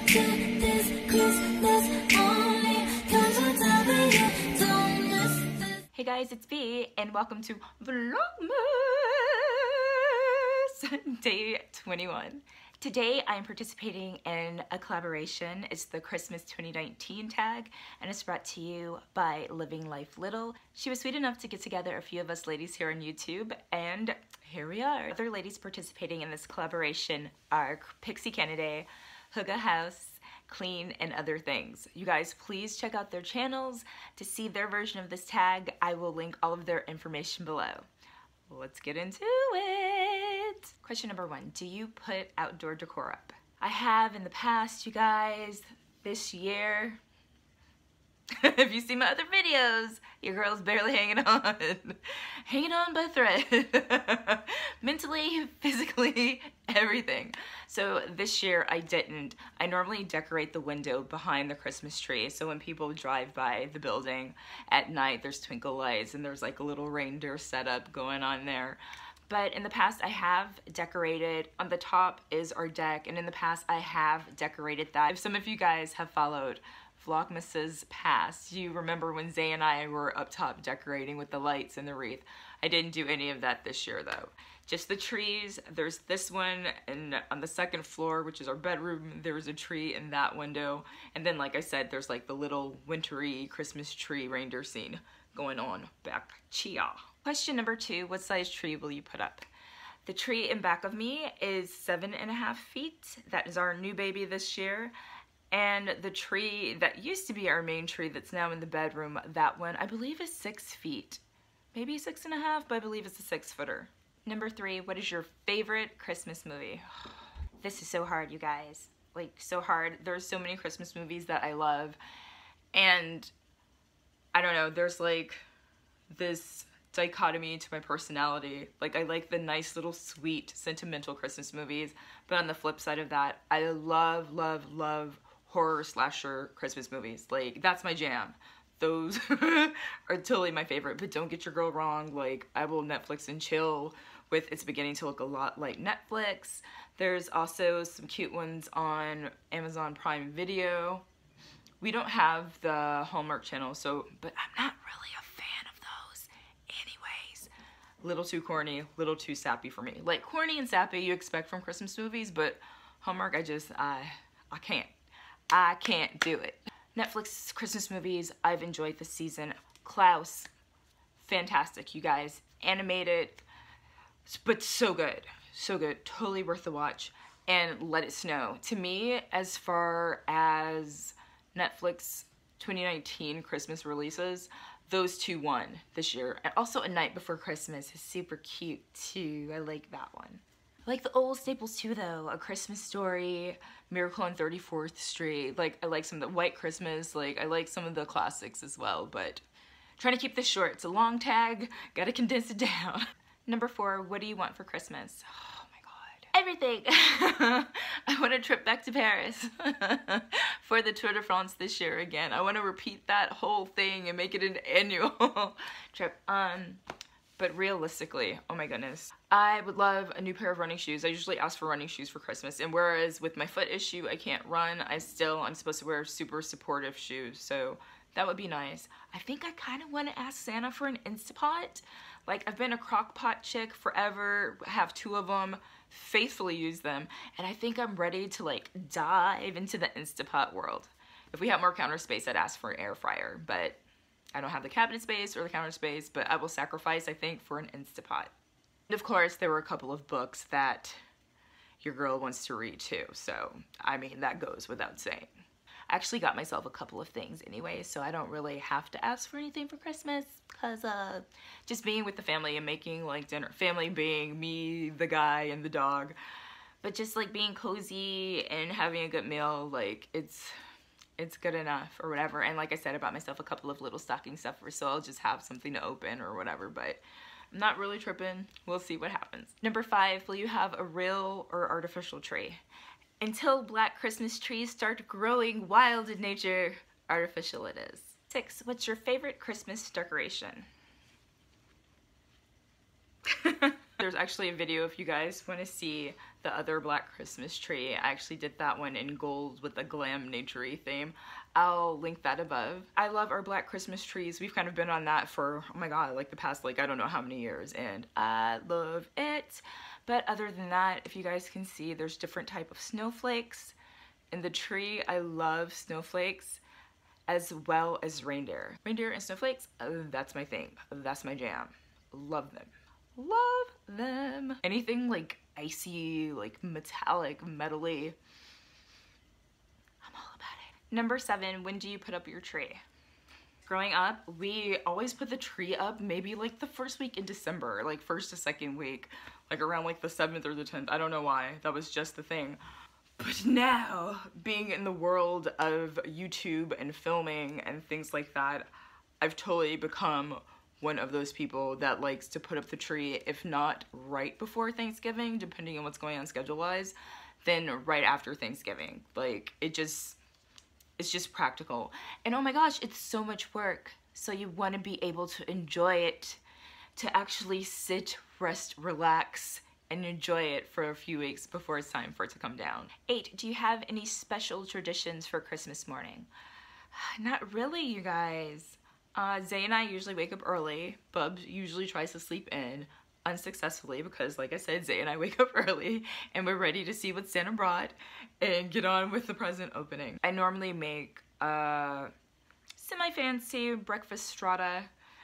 Hey guys, it's V, and welcome to Vlogmas Day 21. Today I am participating in a collaboration. It's the Christmas 2019 tag, and it's brought to you by Living Life Little. She was sweet enough to get together a few of us ladies here on YouTube, and here we are. Other ladies participating in this collaboration are Pixie Kennedy, Hygge House, Clean, and Other Things. You guys, please check out their channels to see their version of this tag. I will link all of their information below. Let's get into it. Question number 1, do you put outdoor decor up? I have in the past, you guys. This year, if you see my other videos, your girl's barely hanging on. Hanging on by a thread. Mentally, physically, everything. So this year I didn't. I normally decorate the window behind the Christmas tree, so when people drive by the building at night, there's twinkle lights and there's like a little reindeer setup going on there. But in the past I have decorated. On the top is our deck, and in the past I have decorated that. If some of you guys have followed Vlogmas's past, you remember when Zay and I were up top decorating with the lights and the wreath. I didn't do any of that this year though. Just the trees. There's this one, and on the second floor, which is our bedroom, there's a tree in that window. And then, like I said, there's like the little wintry Christmas tree reindeer scene going on back here. Question number 2, what size tree will you put up? The tree in back of me is 7.5 feet. That is our new baby this year. And the tree that used to be our main tree that's now in the bedroom, that one I believe is 6 feet. Maybe 6.5, but I believe it's a 6-footer. Number 3, what is your favorite Christmas movie? This is so hard, you guys. Like, so hard. There's so many Christmas movies that I love. And I don't know, there's like this dichotomy to my personality. Like, I like the nice little sweet sentimental Christmas movies, but on the flip side of that, I love horror slasher Christmas movies. Like, that's my jam. Those are totally my favorite. But don't get your girl wrong, like, I will Netflix and chill with It's Beginning to Look a Lot Like Netflix. There's also some cute ones on Amazon Prime Video. We don't have the Hallmark channel, but I'm not really a fan of those anyways. Little too corny, little too sappy for me. Like, corny and sappy you expect from Christmas movies, but Hallmark, I can't do it. Netflix Christmas movies I've enjoyed this season. Klaus, fantastic, you guys. Animated, but so good. So good. Totally worth the watch. And Let It Snow. To me, as far as Netflix 2019 Christmas releases, those two won this year. And also A Night Before Christmas is super cute too. I like that one. I like the old staples too though. A Christmas Story, Miracle on 34th Street. Like, I like some of the White Christmas. Like, I like some of the classics as well, but trying to keep this short. It's a long tag. Gotta condense it down. Number 4, what do you want for Christmas? Oh my God. Everything. I want a trip back to Paris for the Tour de France this year again. I want to repeat that whole thing and make it an annual trip. But realistically, oh my goodness, I would love a new pair of running shoes. I usually ask for running shoes for Christmas, and whereas with my foot issue, I can't run, I'm supposed to wear super supportive shoes, so that would be nice. I think I kind of want to ask Santa for an Instapot. Like, I've been a crock pot chick forever, have 2 of them, faithfully use them, and I think I'm ready to like dive into the Instapot world. If we have more counter space, I'd ask for an air fryer, but I don't have the cabinet space or the counter space, but I will sacrifice, I think, for an Instapot. And of course, there were a couple of books that your girl wants to read too, so I mean, that goes without saying. I actually got myself a couple of things anyway, so I don't really have to ask for anything for Christmas, because just being with the family and making like dinner, family being me, the guy, and the dog, but just like being cozy and having a good meal, like it's good enough or whatever. And like I said, I bought myself a couple of little stocking stuffers, so I'll just have something to open or whatever, but I'm not really tripping. We'll see what happens. Number 5, will you have a real or artificial tree? Until black Christmas trees start growing wild in nature, artificial it is. 6, what's your favorite Christmas decoration? There's actually a video if you guys want to see the other Black Christmas tree. I actually did that one in gold with a glam nature-y theme. I'll link that above. I love our Black Christmas trees. We've kind of been on that for, oh my god, like the past, like, I don't know how many years, and I love it. But other than that, if you guys can see, there's different type of snowflakes in the tree. I love snowflakes as well as reindeer. Reindeer and snowflakes, that's my thing. That's my jam. Love them. Love them. Anything like icy, like metallic, metally, I'm all about it. Number 7, when do you put up your tree? Growing up, we always put the tree up maybe like the first week in December, like first to second week, like around like the 7th or the 10th. I don't know why, that was just the thing. But now, being in the world of YouTube and filming and things like that, I've totally become one of those people that likes to put up the tree, if not right before Thanksgiving, depending on what's going on schedule-wise, then right after Thanksgiving. Like, it's just practical. And oh my gosh, it's so much work. So you want to be able to enjoy it, to actually sit, rest, relax, and enjoy it for a few weeks before it's time for it to come down. 8, do you have any special traditions for Christmas morning? Not really, you guys. Zay and I usually wake up early. Bubs usually tries to sleep in unsuccessfully because, like I said, Zay and I wake up early and we're ready to see what Santa brought and get on with the present opening. I normally make semi-fancy breakfast strata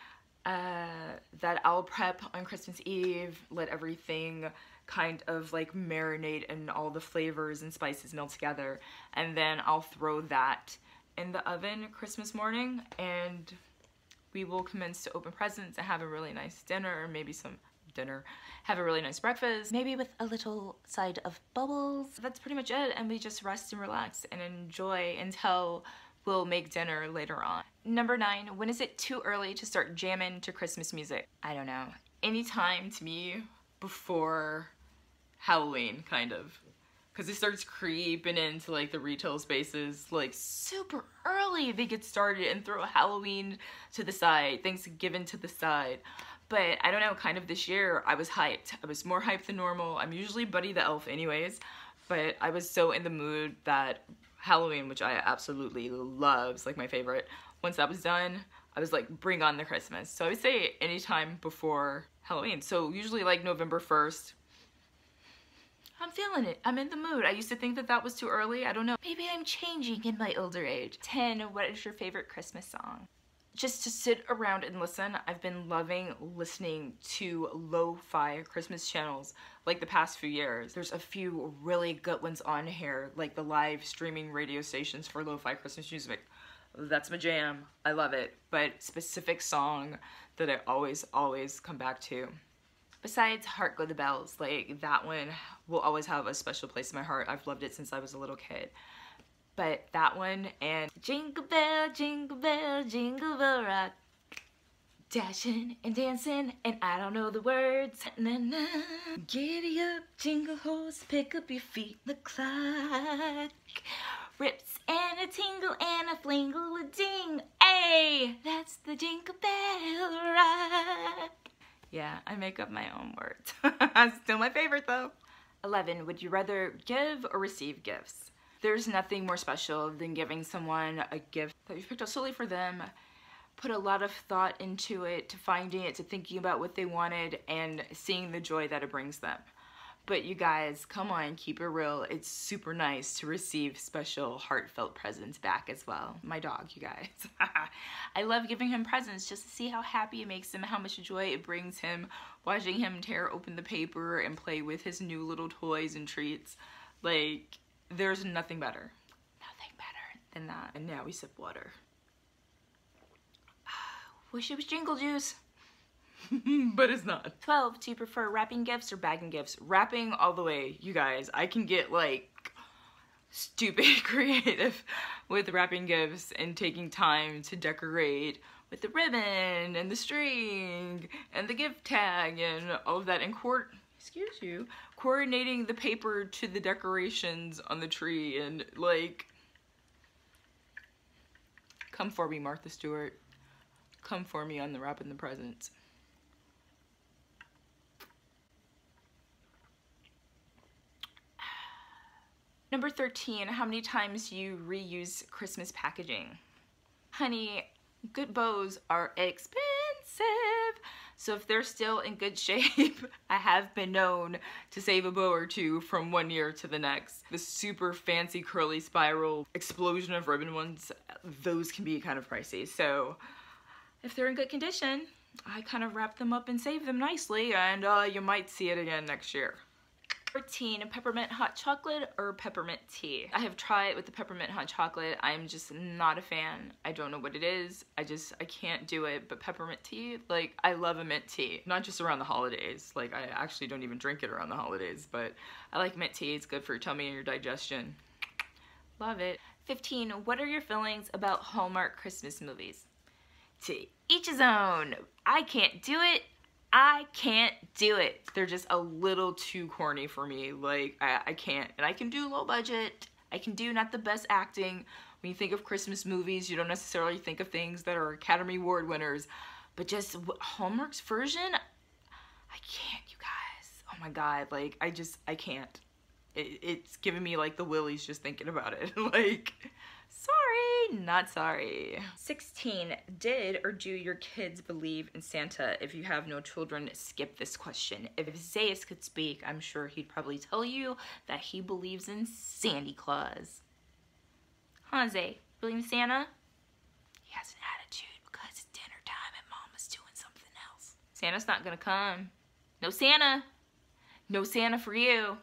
that I'll prep on Christmas Eve, let everything kind of like marinate and all the flavors and spices melt together, and then I'll throw that in the oven Christmas morning, and we will commence to open presents and have a really nice dinner, or maybe some dinner, have a really nice breakfast, maybe with a little side of bubbles. That's pretty much it, and we just rest and relax and enjoy until we'll make dinner later on. Number 9, when is it too early to start jamming to Christmas music? I don't know. Anytime to me before Halloween, kind of. Because it starts creeping into like the retail spaces like super early. They get started and throw Halloween to the side, Thanksgiving to the side. But I don't know, kind of this year I was hyped. I was more hyped than normal. I'm usually Buddy the Elf anyways, but I was so in the mood that Halloween, which I absolutely love, is like my favorite. Once that was done, I was like, bring on the Christmas. So I would say anytime before Halloween. So usually like November 1st. I'm feeling it. I'm in the mood. I used to think that that was too early. I don't know. Maybe I'm changing in my older age. 10, what is your favorite Christmas song? Just to sit around and listen. I've been loving listening to lo-fi Christmas channels like the past few years. There's a few really good ones on here, like the live streaming radio stations for lo-fi Christmas music. That's my jam. I love it. But specific song that I always come back to. Besides Hark Go the Bells, like that one will always have a special place in my heart. I've loved it since I was a little kid. But that one and Jingle Bell, Jingle Bell, Jingle Bell Rock, dashing and dancing and I don't know the words. Na, na. Giddy up, jingle horse, pick up your feet, the clock rips and a tingle and a flingle a ding. Hey, that's the Jingle Bell Rock. Yeah, I make up my own words. Still my favorite though. 11, would you rather give or receive gifts? There's nothing more special than giving someone a gift that you've picked out solely for them, put a lot of thought into it, to finding it, to thinking about what they wanted, and seeing the joy that it brings them. But you guys, come on, keep it real. It's super nice to receive special, heartfelt presents back as well. My dog, you guys. I love giving him presents just to see how happy it makes him, how much joy it brings him, watching him tear open the paper and play with his new little toys and treats. Like, there's nothing better. Nothing better than that. And now we sip water. Wish it was Jingle Juice. But it's not. 12, do you prefer wrapping gifts or bagging gifts? Wrapping all the way, you guys. I can get like stupid creative with wrapping gifts and taking time to decorate with the ribbon and the string and the gift tag and all of that, and coordinating the paper to the decorations on the tree, and like, come for me, Martha Stewart. Come for me on the wrapping the presents. Number 13, how many times you reuse Christmas packaging? Honey, good bows are expensive. So if they're still in good shape, I have been known to save a bow or two from one year to the next. The super fancy curly spiral explosion of ribbon ones, those can be kind of pricey. So if they're in good condition, I kind of wrap them up and save them nicely, and you might see it again next year. 13, peppermint hot chocolate or peppermint tea? I have tried with the peppermint hot chocolate. I'm just not a fan. I don't know what it is. I can't do it. But peppermint tea, like, I love a mint tea. Not just around the holidays. Like, I actually don't even drink it around the holidays, but I like mint tea. It's good for your tummy and your digestion. Love it. 15, what are your feelings about Hallmark Christmas movies? To each his own. I can't do it. I can't do it. They're just a little too corny for me. Like, I can't. And I can do low budget. I can do not the best acting. When you think of Christmas movies, you don't necessarily think of things that are Academy Award winners. But just Hallmark's version, I can't, you guys. Oh my God, like, I can't. It's giving me, like, the willies just thinking about it. Like, sorry, not sorry. 16, did or do your kids believe in Santa? If you have no children, skip this question. If Zayas could speak, I'm sure he'd probably tell you that he believes in Sandy Claus. Huh, Zay? Believe in Santa? He has an attitude because it's dinner time and Mama's doing something else. Santa's not gonna come. No Santa. No Santa for you.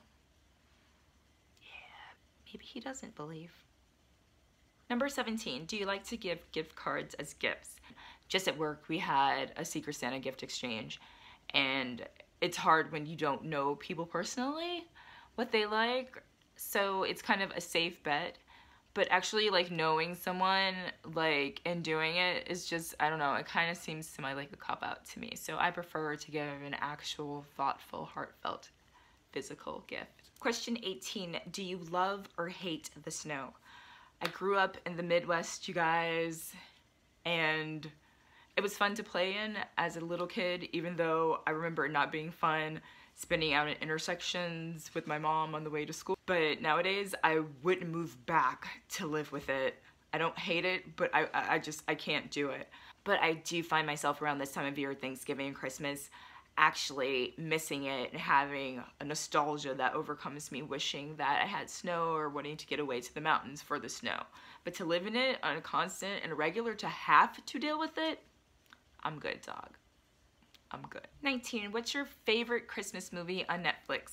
Maybe he doesn't believe. Number 17, do you like to give gift cards as gifts? Just at work, we had a Secret Santa gift exchange, and it's hard when you don't know people personally, what they like, so it's kind of a safe bet. But actually, like, knowing someone, like, and doing it is just, I don't know, it kind of seems semi like a cop-out to me. So I prefer to give an actual, thoughtful, heartfelt, physical gift. Question 18, do you love or hate the snow? I grew up in the Midwest, you guys, and it was fun to play in as a little kid, even though I remember it not being fun spinning out at intersections with my mom on the way to school. But nowadays, I wouldn't move back to live with it. I don't hate it, but I can't do it. But I do find myself around this time of year, Thanksgiving and Christmas, actually missing it and having a nostalgia that overcomes me, wishing that I had snow or wanting to get away to the mountains for the snow. But to live in it on a constant and regular, to have to deal with it, I'm good, dog. I'm good. 19, what's your favorite Christmas movie on Netflix?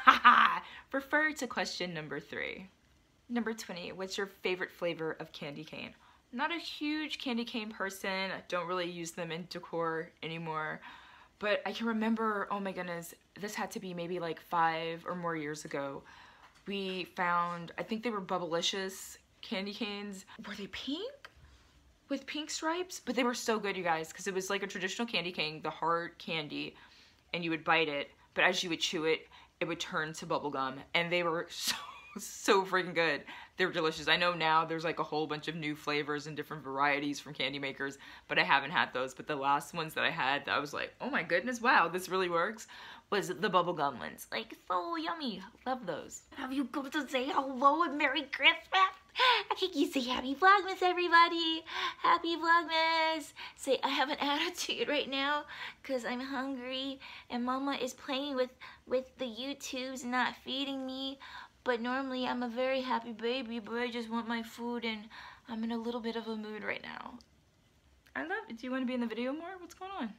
Refer to question number 3. Number 20, what's your favorite flavor of candy cane? Not a huge candy cane person. I don't really use them in decor anymore. But I can remember, oh my goodness, this had to be maybe like 5 or more years ago. We found, I think they were Bubblicious candy canes. Were they pink? With pink stripes? But they were so good, you guys, because it was like a traditional candy cane, the hard candy, and you would bite it, but as you would chew it, it would turn to bubble gum, and they were so freaking good. They were delicious. I know now there's like a whole bunch of new flavors and different varieties from candy makers, but I haven't had those. But the last ones that I had, I was like, oh my goodness, wow, this really works, was the bubblegum ones. Like, so yummy. Love those. Have you come to say hello and Merry Christmas? Can you say Happy Vlogmas, everybody? Happy Vlogmas. Say, I have an attitude right now because I'm hungry and Mama is playing with the YouTubes and not feeding me. But normally I'm a very happy baby, but I just want my food and I'm in a little bit of a mood right now. I love it. Do you want to be in the video more? What's going on?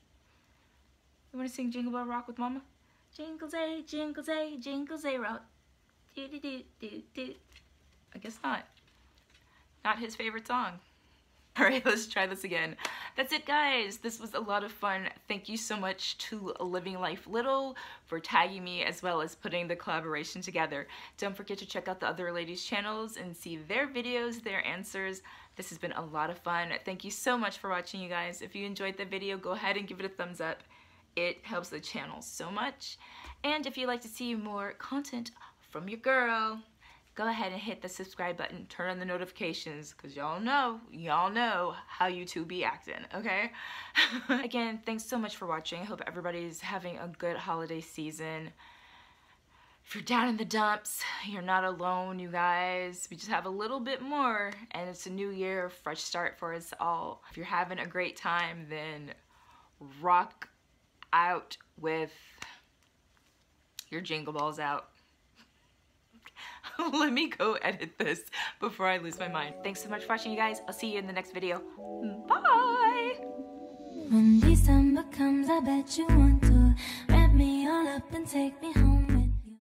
You want to sing Jingle Bell Rock with Mama? Jingle Zay, Jingle Zay, Jingle Zay Rock. Do do do do do. I guess not. Not his favorite song. All right, let's try this again. That's it, guys. This was a lot of fun. Thank you so much to Living Life Little for tagging me as well as putting the collaboration together. Don't forget to check out the other ladies' channels and see their videos, their answers. This has been a lot of fun. Thank you so much for watching, you guys. If you enjoyed the video, go ahead and give it a thumbs up. It helps the channel so much. And if you'd like to see more content from your girl, go ahead and hit the subscribe button, turn on the notifications, because y'all know how YouTube be acting, okay? Again, thanks so much for watching. I hope everybody's having a good holiday season. If you're down in the dumps, you're not alone, you guys. We just have a little bit more, and it's a new year, fresh start for us all. If you're having a great time, then rock out with your jingle balls out. Let me go edit this before I lose my mind. Thanks so much for watching, you guys. I'll see you in the next video. Bye! When December comes, I bet you want to wrap me all up and take me home.